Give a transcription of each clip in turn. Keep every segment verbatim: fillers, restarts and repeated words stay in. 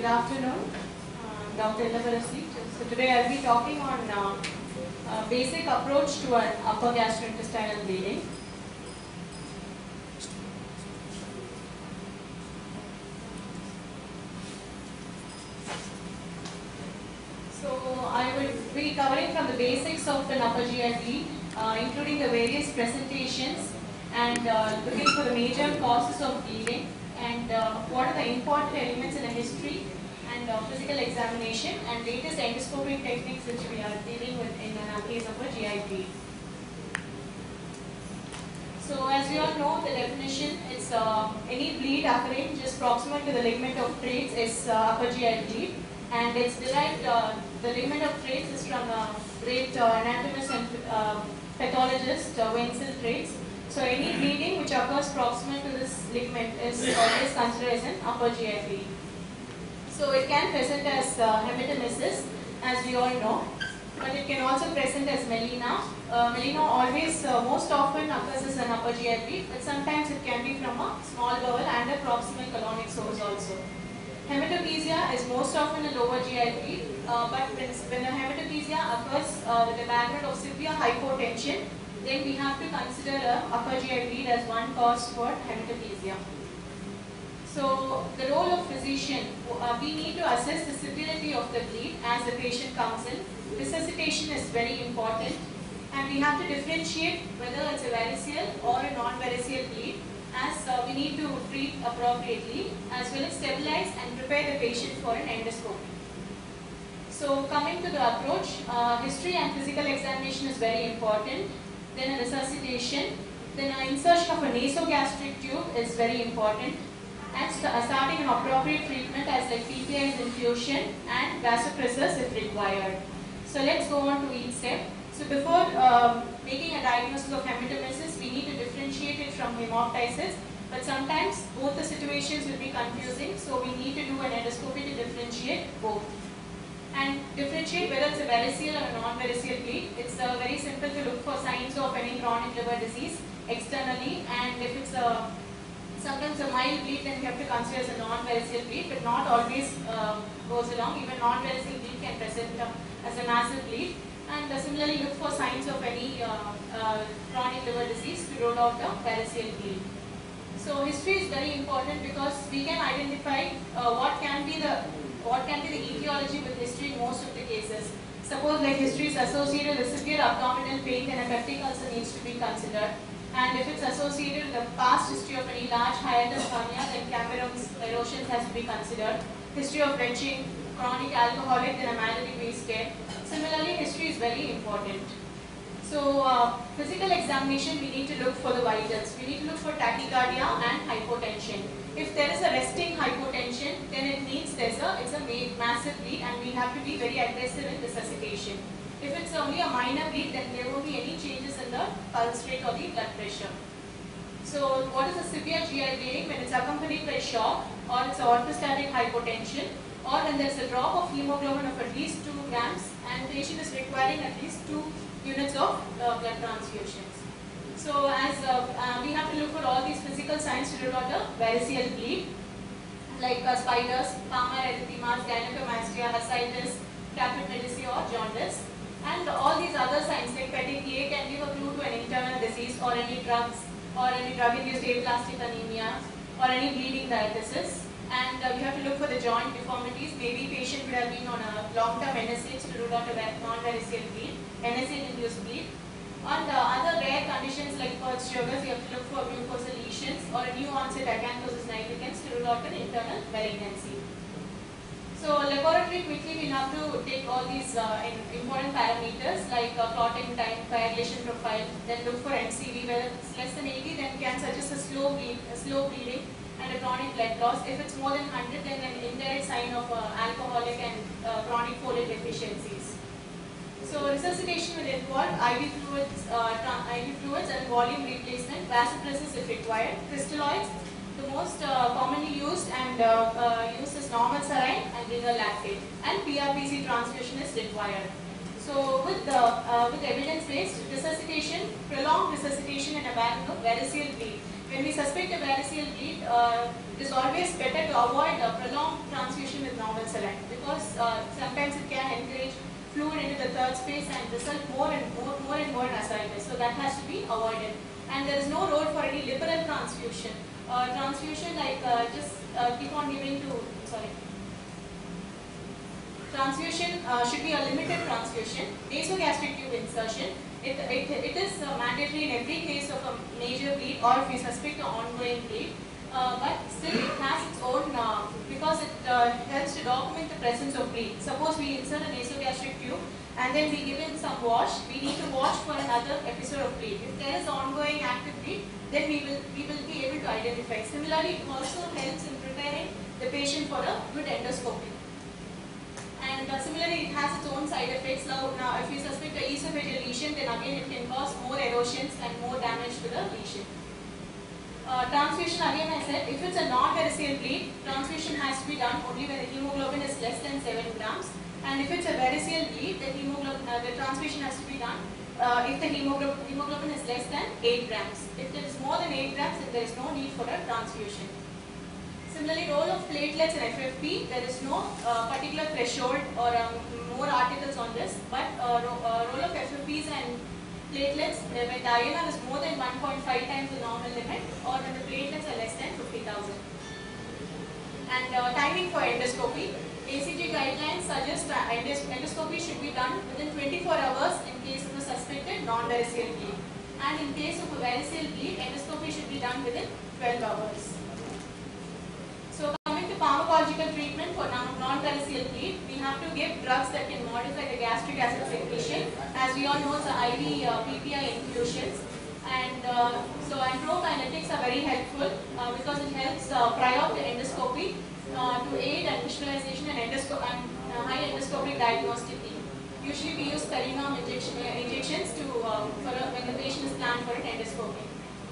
Good afternoon, uh, Doctor Ilavarasi. So today I'll be talking on uh, uh, basic approach to an upper gastrointestinal bleeding. So I will be covering from the basics of an upper G I bleed, uh, including the various presentations and uh, looking for the major causes of bleeding and uh, what are the important elements in a history and uh, physical examination and latest endoscopic techniques which we are dealing with in a case of a G I bleed. So as we all know, the definition is uh, any bleed occurring just proximal to the ligament of Treitz is uh, upper G I bleed, and it's derived, uh, the ligament of Treitz is from a great uh, anatomist and uh, pathologist, uh, Wenzel Treitz. So any bleeding which occurs proximal to this ligament is always considered as an upper G I bleed. So it can present as uh, hematemesis, as we all know, but it can also present as melena. Uh, melena always, uh, most often occurs as an upper G I bleed, but sometimes it can be from a small bowel and a proximal colonic source also. Hematopesia is most often a lower G I bleed, uh, but when, when a hematopesia occurs uh, with a background of severe hypotension, then we have to consider a upper G I bleed as one cause for hematopesia. So the role of physician, uh, we need to assess the severity of the bleed as the patient comes in. Resuscitation is very important, and we have to differentiate whether it's a variceal or a non-variceal bleed, as uh, we need to treat appropriately as well as stabilize and prepare the patient for an endoscopy. So coming to the approach, uh, history and physical examination is very important. Then a resuscitation, then an insertion of a nasogastric tube is very important, and st starting an appropriate treatment as like P P I's infusion and vasopressors if required. So let's go on to each step. So before uh, making a diagnosis of hematemesis, we need to differentiate it from hemoptysis, but sometimes both the situations will be confusing, so we need to do an endoscopy to differentiate both. And differentiate whether it's a variceal or a non-variceal bleed. It's uh, very simple to look for signs of any chronic liver disease externally, and if it's a sometimes a mild bleed, then we have to consider as a non-variceal bleed, but not always uh, goes along. Even non-variceal bleed can present uh, as a massive bleed. And uh, similarly look for signs of any uh, uh, chronic liver disease to rule out a variceal bleed. So history is very important because we can identify uh, what can be the what can be the etiology with history in most of the cases. Suppose like history is associated with severe abdominal pain, then a peptic ulcer needs to be considered. And if it's associated with the past history of any large hiatus hernia, then Cameron's erosions has to be considered. History of retching, chronic alcoholic, then a malady-based care. Similarly, history is very important. So, uh, physical examination, we need to look for the vitals. We need to look for tachycardia and hypotension. If there is a resting hypotension, then it means there's a, it's a massive bleed, and we have to be very aggressive in resuscitation. If it's only a minor bleed, then there won't be any changes in the pulse rate or the blood pressure. So, what is a severe G I bleeding? When it's accompanied by shock, or it's a orthostatic hypotension, or when there's a drop of hemoglobin of at least two grams, and the patient is requiring at least two units of uh, blood transfusions. So as uh, uh, we have to look for all these physical signs to rule out a variceal bleed, like uh, spiders, palmar erythemas, gynecomastia, ascites, rapid medici or jaundice. And all these other signs like petechiae can give a clue to an internal disease or any drugs or any drug-induced aplastic anemia or any bleeding diathesis. And uh, we have to look for the joint deformities. Maybe patient would have been on a long-term N S H to rule out a non-variceal bleed, N S H-induced bleed. On the other rare conditions like Pearl sugars, you have to look for mucosal lesions or a new onset acanthosis nigricans to rule out an internal malignancy. So laboratory, quickly we have to take all these uh, important parameters like uh, clotting time, coagulation profile, then look for M C V. Whether it's less than eighty, then can suggest a slow bleed, a slow bleeding and a chronic blood loss. If it's more than one hundred, then an indirect sign of uh, alcoholic and uh, chronic folate deficiencies. So resuscitation will involve I V fluids, uh, I V fluids and volume replacement, vasopressors if required, crystalloids. The most uh, commonly used and uh, uh, used is normal saline and renal lactate, and P R P C transfusion is required. So with the uh, with evidence-based resuscitation, prolonged resuscitation in a variceal bleed. when we suspect a variceal bleed, uh, it is always better to avoid a prolonged transfusion with normal saline, because uh, sometimes it can encourage fluid into the third space and result more and more, more and more in ascites. So that has to be avoided. And there is no role for any liberal transfusion. Uh, transfusion like uh, just uh, keep on giving to, sorry. Transfusion uh, should be a limited transfusion. Nasogastric tube insertion. It, it, it is uh, mandatory in every case of a major bleed or if we suspect an ongoing bleed. Uh, but still it has its own, uh, because it uh, helps to document the presence of bleed. Suppose we insert a nasogastric tube and then we give in some wash, we need to watch for another episode of bleed. If there is ongoing active bleed, then we will, we will be able to identify. Similarly, it also helps in preparing the patient for a good endoscopy. And uh, similarly, it has its own side effects. Now, now if we suspect an esophageal lesion, then again it can cause more erosions and more damage to the lesion. Uh, transfusion, again I said, if it's a non-variceal bleed, transfusion has to be done only when the hemoglobin is less than seven grams. And if it's a variceal bleed, the hemoglobin, uh, the transfusion has to be done uh, if the hemoglobin, hemoglobin is less than eight grams. If there is more than eight grams, then there is no need for a transfusion. Similarly, role of platelets in F F P, there is no uh, particular threshold or um, more articles on this, but uh, ro uh, role of F F Ps and platelets, uh, when the I N R is more than one point five times the normal limit, or when the platelets are less than fifty thousand. And uh, timing for endoscopy, A C G guidelines suggest that endos endoscopy should be done within twenty-four hours in case of a suspected non-variceal bleed. And in case of a variceal bleed, endoscopy should be done within twelve hours. So coming to pharmacological treatment for non-variceal bleed, we have to give drugs that can modify the gastric acid secretion. As we all know, the I V uh, P P I infusions. And uh, so antiprokinetics are very helpful uh, because it helps uh, prior to endoscopy uh, to aid and visualization and, endosco and uh, high endoscopic diagnostic team. Usually we use perineum injection, uh, injections to uh, for a, when the patient is planned for an endoscopy.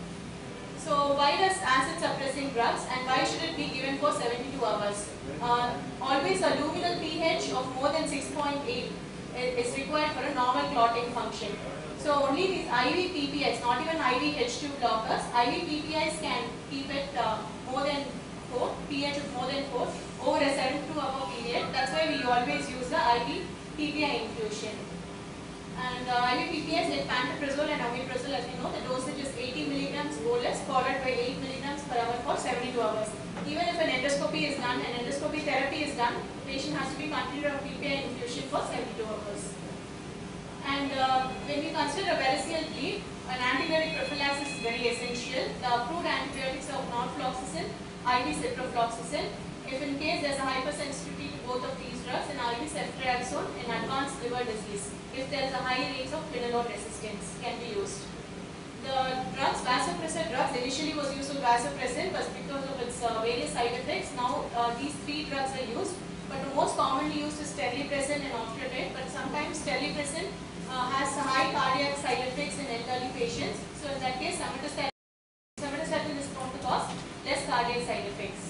So why does acid suppressing drugs and why should it be given for seventy-two hours? Uh, always a luminal pH of more than six point eight is required for a normal clotting function. So only these I V P P Is, not even I V H two blockers, I V P P Is can keep it uh, more than four, pH of more than four over a seventy-two hour period. That's why we always use the I V P P I infusion. And uh, I V P P Is like pantoprazole and omeprazole, as we know, the dosage is eighty milligrams bolus followed by eight milligrams per hour for seventy-two hours. Even if an endoscopy is done, an endoscopy therapy is done, the patient has to be continued on P P I infusion for seventy-two hours. And uh, when we consider a variceal bleed, an antibiotic prophylaxis is very essential. The approved antibiotics are norfloxacin, I V ciprofloxacin. If in case there is a hypersensitivity to both of these drugs, an I V ceftriaxone in advanced liver disease. If there is a high rate of quinolone resistance, can be used. The drugs, vasopressor drugs, initially was used for vasopressin, but because of its uh, various side effects, now uh, these three drugs are used. But the most commonly used is terlipressin and octreotide. But sometimes terlipressin uh, has high cardiac side effects in elderly patients. So in that case, somatostatin is prone to cause less cardiac side effects.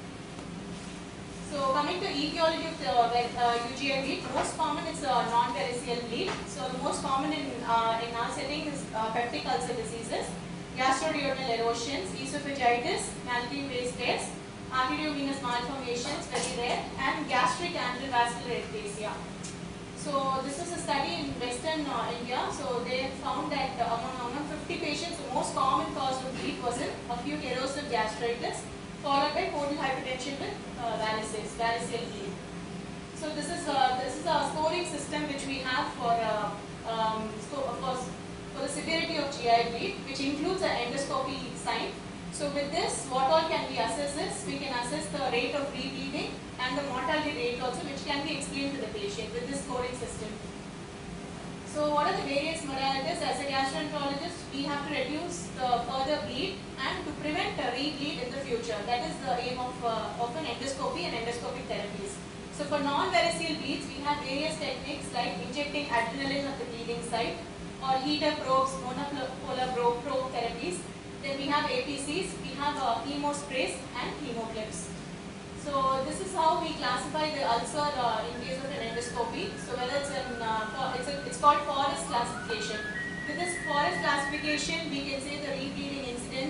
So coming to etiology of the uh, U G I bleed, most common is uh, non-variceal bleed. So the most common in, uh, in our setting is uh, peptic ulcer diseases, gastroduodenal erosions, esophagitis, Maltine base tears, arteriovenous malformations, very rare, and gastric antravascular ectasia. So this is a study in Western uh, India. So they found that uh, among, among fifty patients, the most common cause of bleed was in acute erosive gastritis, followed by portal hypertension with uh, varices, variceal bleed. So this is uh, this is a scoring system which we have for uh, um, so of course for the severity of G I bleed, which includes an endoscopy sign. So with this, what all can we assess is, we can assess the rate of rebleeding and the mortality rate also, which can be explained to the patient with this scoring system. So what are the various modalities? As a gastroenterologist, we have to reduce the further bleed and to prevent a rebleed in the future. That is the aim of, uh, of an endoscopy and endoscopic therapies. So for non-variceal bleeds, we have various techniques like injecting adrenaline at the bleeding site or heater probes, monopolar probe, probe therapies. Then we have A P Cs, we have uh, hemo sprays and hemoclips. So this is how we classify the ulcer uh, in case of an endoscopy. So whether it's an uh, it's, a, it's called Forest classification. With this Forest classification, we can say the rebleeding incidence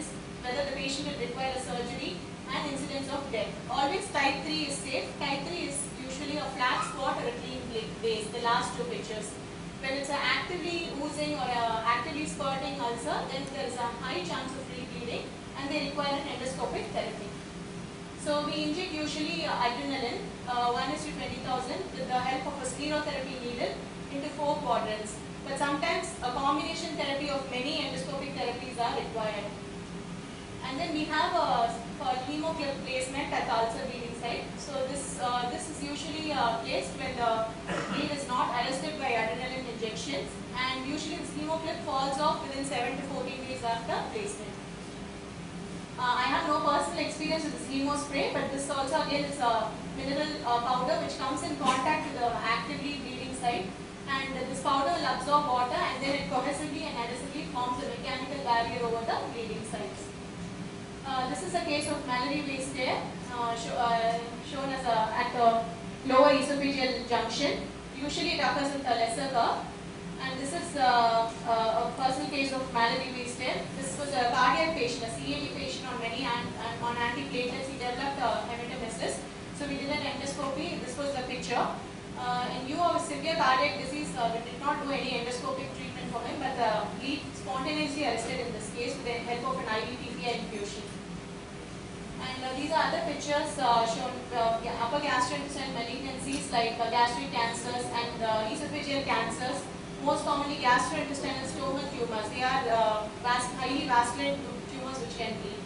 whether the patient will require a surgery, and incidence of death. Always type three is safe. Type three is usually a flat spot or a clean base, the last two pictures. When it's an actively oozing or a actively spurting ulcer, then there is a high chance of re-bleeding and they require an endoscopic therapy. So we inject usually uh, adrenaline, uh, one is to twenty thousand with the help of a sclerotherapy needle into four quadrants. But sometimes a combination therapy of many endoscopic therapies are required. And then we have a called hemoclip placement at the ulcer bleeding site. So this uh, this is usually uh, placed when the bleed is not arrested by adrenaline injections, and usually this hemoclip falls off within seven to fourteen days after placement. Uh, I have no personal experience with this hemo spray, but this also again is a mineral uh, powder which comes in contact with the actively bleeding site, and this powder will absorb water and then it cohesively and adhesively forms a mechanical barrier over the bleeding sites. Uh, this is a case of Mallory-Weiss tear uh, show, uh, shown as a, at the lower esophageal junction. Usually it occurs with a lesser curve. And this is uh, uh, a personal case of Mallory-Weiss tear. This was a cardiac patient, a C A D patient on many and, and on antiplatelets. He developed a hematemesis. So we did an endoscopy. This was the picture. Uh, in view of severe cardiac disease, uh, we did not do any endoscopic treatment for him, but the bleed spontaneously arrested in this case with the help of an I V P P I infusion. And uh, these are other pictures uh, shown uh, yeah, upper gastrointestinal malignancies like uh, gastric cancers and uh, esophageal cancers. Most commonly gastrointestinal stromal tumors. They are uh, vas highly vascular tumors which can bleed.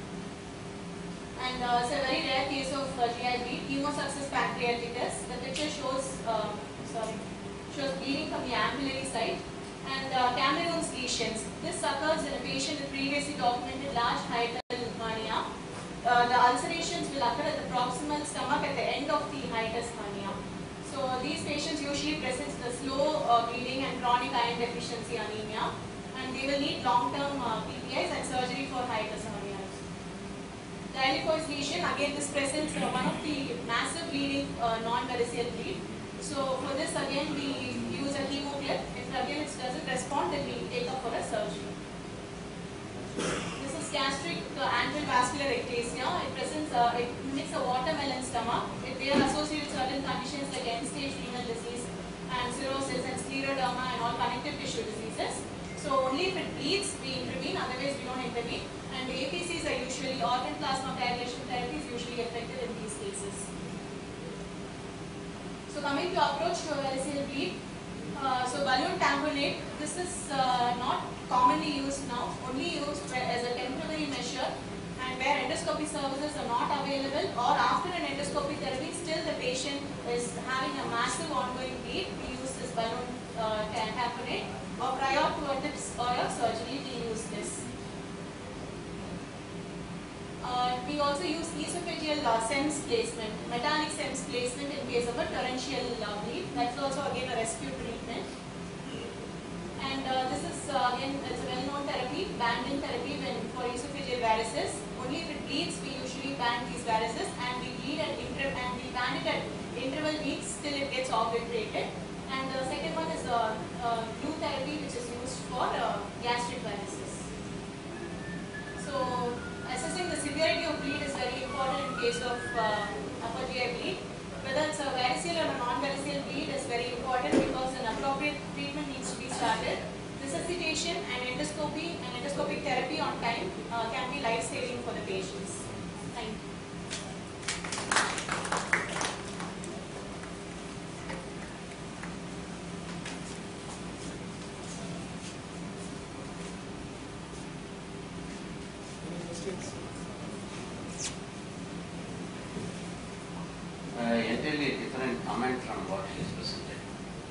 And uh, it's a very rare case of uh, G I bleed, hemosuccus pancreatitis. The picture shows uh, sorry shows bleeding from the ampullary site. And uh, Cameron's lesions. This occurs in a patient with previously documented large hiatal hernia. Uh, the ulcerations will occur at the proximal stomach at the end of the hiatus hernia. So these patients usually present the slow uh, bleeding and chronic iron deficiency anemia, and they will need long-term uh, P P Is and surgery for hiatus hernias. The Ehrlichiois lesion, again this presents uh, one of the massive bleeding uh, non-variceal bleed. So for this again we use a hemoclip. If again it doesn't respond, then we take up for a surgery. This is gastric uh, antral vascular ectasia. It presents, uh, it mimics a watermelon stomach. It, they are associated with certain conditions like end-stage renal disease and cirrhosis and scleroderma and all connective tissue diseases. So only if it bleeds, we intervene, otherwise we don't intervene. And the A P Cs are usually, organ plasma coagulation therapy is usually effective in these cases. So coming to approach to a variceal bleed, uh, so balloon tamponade, this is uh, not commonly used now, only used as a temporary measure, and where endoscopy services are not available, or after an endoscopy therapy still the patient is having a massive ongoing bleed, we use this balloon uh, tamponade, or prior to a TIPS or a surgery we use this. Uh, we also use esophageal uh, S E M S placement, metallic S E M S placement in case of a torrential uh, bleed. That's also again a rescue treatment. And uh, this is uh, again it's a well-known therapy, band-in therapy when for esophageal varices. Only if it bleeds, we usually band these varices, and we bleed at inter and we band it at interval weeks till it gets obliterated. And the second one is a uh, uh, glue therapy, which is used for uh, gastric varices. So assessing the severity of bleed is very important in case of uh, upper G I bleed. Whether it's a variceal or a non-variceal bleed is very important because an appropriate treatment needs to be started. Resuscitation and endoscopy and endoscopic therapy on time uh, can be life-saving for the patients. Thank you. Entirely different comment from what is presented.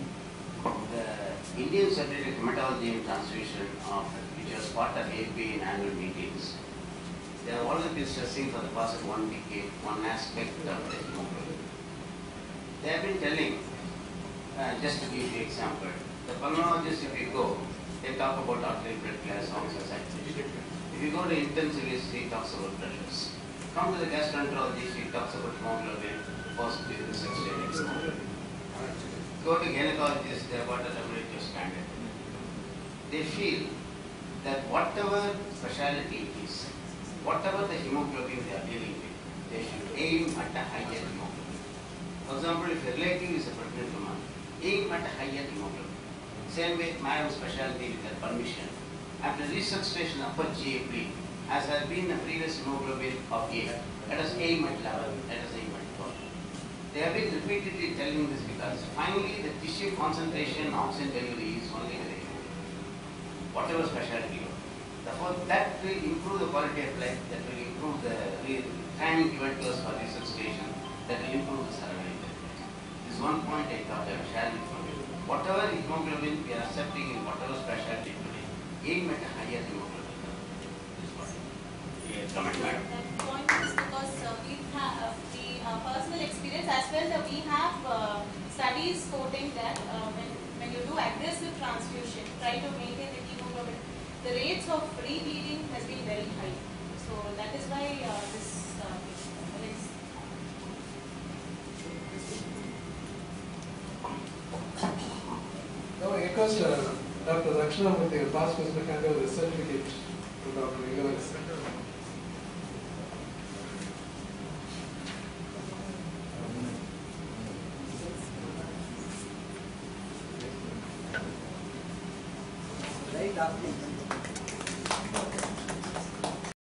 The Indian Society of Hematology and Transfusion, of, which was part of A P in annual meetings, they have always been stressing for the past one decade one aspect of the hemoglobin. They have been telling, uh, just to give you an example, the pulmonologist, if you go, they talk about arterial blood gas, oxygen saturation. If you go to intensivist, he talks about pressures. Come to the gastroenterologist, he talks about hemoglobin, positive, substrate. Go to gynecologists, they have got a W H O standard. They feel that whatever specialty it is, whatever the hemoglobin they are dealing with, they should aim at a higher hemoglobin. For example, if a relative is a pregnant woman, aim at a higher hemoglobin. Same way, my specialty with their permission. After resuscitation upper G A bleed, as has been a previous hemoglobin of eight, let us aim at eleven, let us aim at twelve. They have been repeatedly telling this because finally the tissue concentration oxygen delivery is only with the hemoglobin, whatever specialty. Therefore, that will improve the quality of life, that will improve the time given to us for resuscitation, that will improve the survival. This is one point I thought I was sharing with you. Whatever hemoglobin we are accepting in whatever specialty today, aim at a higher hemoglobin. This is what I comment, madam. That point is because uh, we have uh, the uh, personal experience as well that we have uh, studies quoting that uh, when, when you do aggressive transfusion, try to maintain the hemoglobin, the rates of rebleeding has been very high. So that is why uh, this uh, is. Now, request uh, Doctor Dakshinamurthy will pass Mister Kandel the certificate to Doctor Ilovas. Right after